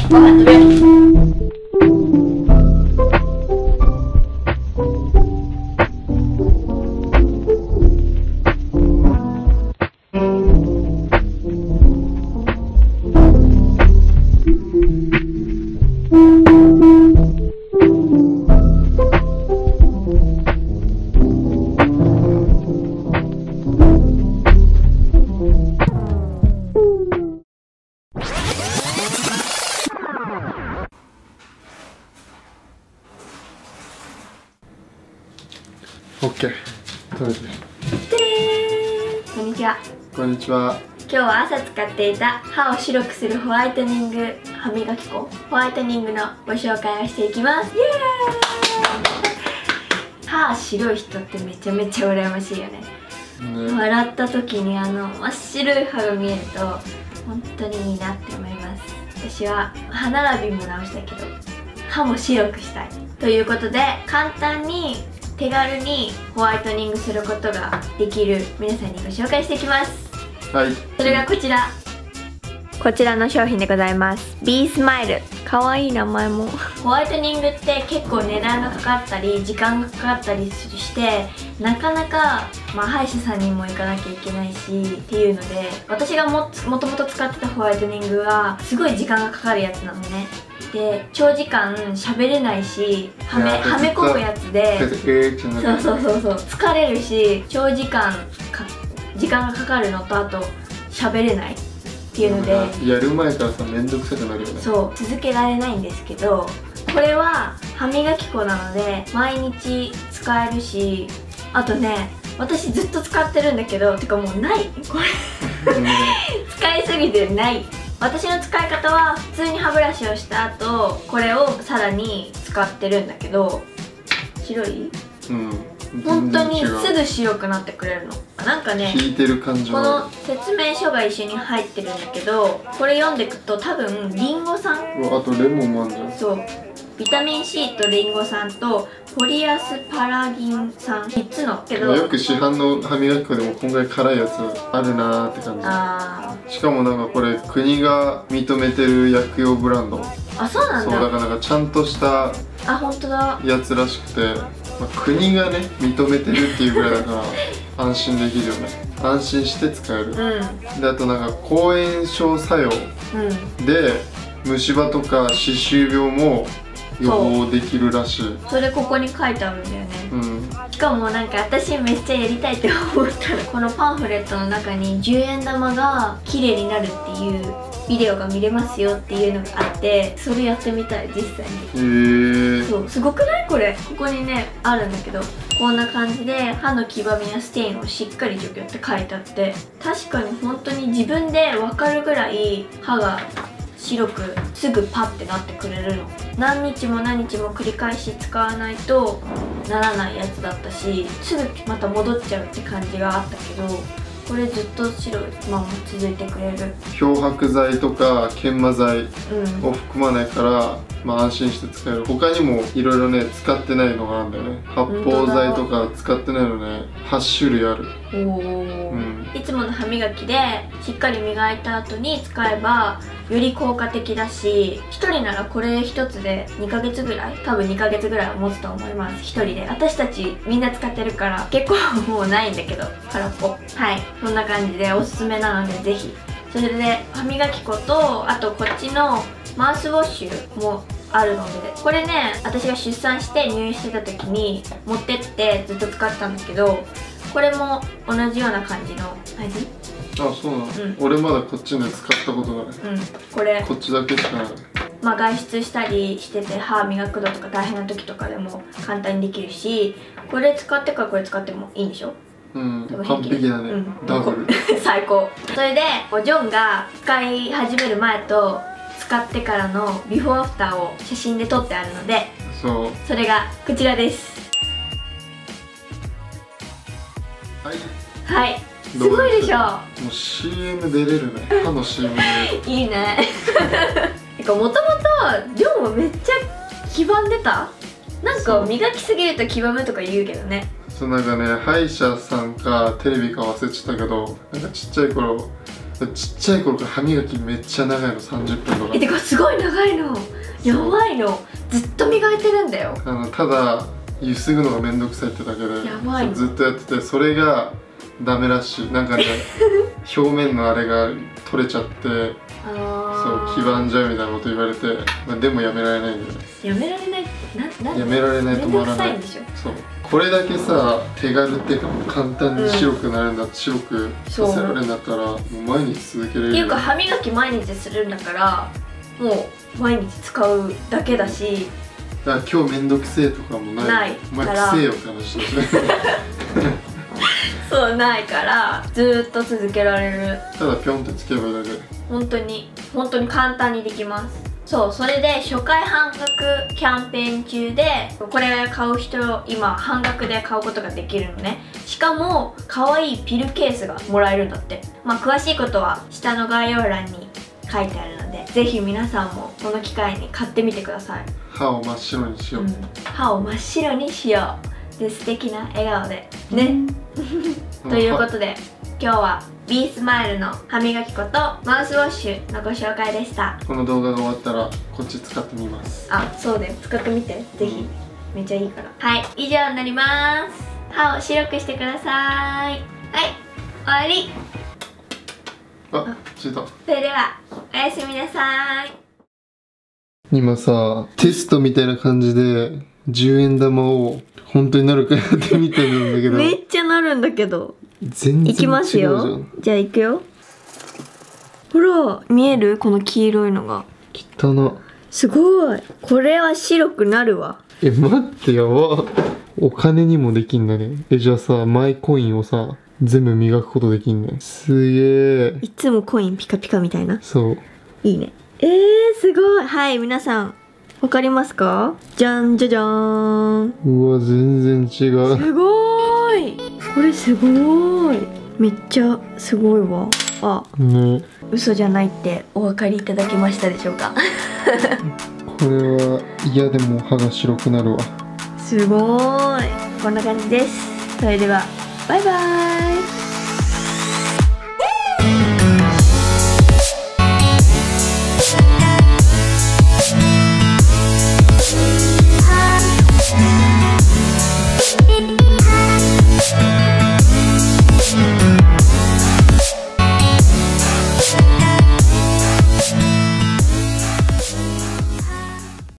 ご飯食べよう。 オッケー、食べて。 こんにちは。 こんにちは。 今日は朝使っていた歯を白くするホワイトニング歯磨き粉、ホワイトニングのご紹介をしていきます。イエーイ。歯白い人ってめちゃめちゃ羨ましいよね。笑った時に真っ白い歯が見えると本当にいいなって思います。私は歯並びも直したいけど歯も白くしたいということで、簡単に手軽にホワイトニングすることができる皆さんにご紹介していきます。 はい、 それがこちらの商品でございます。 B スマイル、かわいい名前も。ホワイトニングって結構値段がかかったり時間がかかったりしてなかなか、歯医者さんにも行かなきゃいけないしっていうので、私がもともと使ってたホワイトニングはすごい時間がかかるやつなのね。で長時間喋れないし、はめ込むやつで、そう疲れるし、長時間時間がかかるのと、あと喋れないっていうので、 やる前からさ、めんどくさくなるよね。 そう続けられないんですけど、これは歯磨き粉なので毎日使えるし、あとね、私ずっと使ってるんだけど、てかもうないこれ使いすぎてない。私の使い方は普通に歯ブラシをした後これをさらに使ってるんだけど、白い？本当にすぐ白くなってくれるの。なんかね、 聞いてる感じ。 この説明書が一緒に入ってるんだけど、これ読んでいくと多分リンゴ酸、 あとレモンもあるんだよ。 そう、ビタミン C とリンゴ酸とポリアスパラギン酸、3つのけど、 よく市販の歯磨き粉でもこんぐらい辛いやつあるなーって感じ。しかもなんかこれ国が認めてる薬用ブランド。 あ、そうなんだ。 そうだからなんかちゃんとした本当だやつらしくて、国がね認めてるっていうぐらいだから安心できるよね。安心して使える。であとなんか抗炎症作用で虫歯とか歯周病も予防できるらしい。 それここに書いてあるんだよね。しかもなんか私めっちゃやりたいって思ったら、このパンフレットの中に10円玉が綺麗になるっていうビデオが見れますよっていうのがあって、それやってみたい、実際に。そうすごくない？これここにねあるんだけど、こんな感じで歯の黄ばみやステインをしっかり除去って書いてあって、確かに本当に自分で分かるぐらい歯が白くすぐパッてなってくれるの。何日も何日も繰り返し使わないとならないやつだったし、すぐまた戻っちゃうって感じがあったけど、これずっと白いまま続いてくれる。 漂白剤とか研磨剤を含まないから、安心して使える。他にもいろいろね使ってないのがあるんだよね。発泡剤とか使ってないのね、8種類ある。いつもの歯磨きでしっかり磨いた後に使えばより効果的だし、1人ならこれ1つで2ヶ月ぐらい、多分2ヶ月ぐらいは持つと思います。1人で。私たちみんな使ってるから結構もうないんだけど、空っぽ。はい、そんな感じでおすすめなのでぜひ。それで歯磨き粉と、あとこっちのマウスウォッシュもあるので、これね、私が出産して入院してた時に持ってってずっと使ってたんだけど、これも同じような感じの味。 あ、そうなの。俺まだこっちの使ったことがない。 これこっちだけしかない。 外出したりしてて歯磨くのとか大変な時とかでも簡単にできるし、これ使ってからこれ使ってもいいんでしょ。 完璧だね。ダブル最高。それでジョンが使い始める前と使ってからのビフォーアフターを写真で撮ってあるので、それがこちらです。はい、すごいでしょ。 もう CM 出れるね。歯の CM 出れる。 いいね。もともとジョンはめっちゃ黄ばんでた。なんか磨きすぎると黄ばむとか言うけどね。 そう、なんかね、歯医者さんかテレビか忘れちゃったけど、なんかちっちゃい頃ちっちゃい頃から歯磨きめっちゃ長いの、30分とか。 てかすごい長いの、やばいの、ずっと磨いてるんだよ。 ただゆすぐのがめんどくさいってだけでやばいのずっとやってて、それがダメらしい。なんかね表面のあれが取れちゃって、そう黄ばんじゃうみたいなこと言われて、まあ、でもやめられないんだよね。 やめられない、 やめられない、止まらない。 めんどくさいんでしょ。 そう、これだけさ手軽っていうか簡単に白くなるんだ、白くさせられるんだったらもう毎日続けれる。 っていうか歯磨き毎日するんだからもう毎日使うだけだし、 だから今日めんどくせえとかもない。お前くせえよって話ですねそうないからずーっと続けられる。 ただピョンってつけばいいだけ。 本当に簡単にできます。そう、それで初回半額キャンペーン中で、これ買う人今半額で買うことができるのね。しかも可愛いピルケースがもらえるんだって。まあ詳しいことは下の概要欄に書いてあるので、ぜひ皆さんもこの機会に買ってみてください。 歯を真っ白にしよう、 歯を真っ白にしようで、素敵な笑顔でねということで今日は B スマイルの歯磨き粉とマウスウォッシュのご紹介でした。 この動画が終わったらこっち使ってみます。 あ、そうだよ、使ってみてぜひ、めっちゃいいから。はい、以上になります。歯を白くしてください。はい、終わり。 あ、ついた。 それではおやすみなさい。 今さテストみたいな感じで10円玉を本当になるかやってみてるんだけどめっちゃなるんだけど。 全然違うじゃん。 いきますよ。じゃあいくよ。ほら見える、この黄色いのが。 汚な。 すごい、これは白くなるわ。 待ってやば。お金にもできんだね。じゃあさマイコインをさ全部磨くことできんね。すげえ。 いつもコインピカピカみたいな。 そう、 いいね。すごい。はい、皆さんわかりますか？じゃんじゃじゃーん。 うわ全然違う。 すごーい、これすごーい、めっちゃすごいわ。あ、 ね、 嘘じゃないってお分かりいただけましたでしょうかこれは嫌でも歯が白くなるわ。 すごーい、こんな感じです。それではバイバーイ。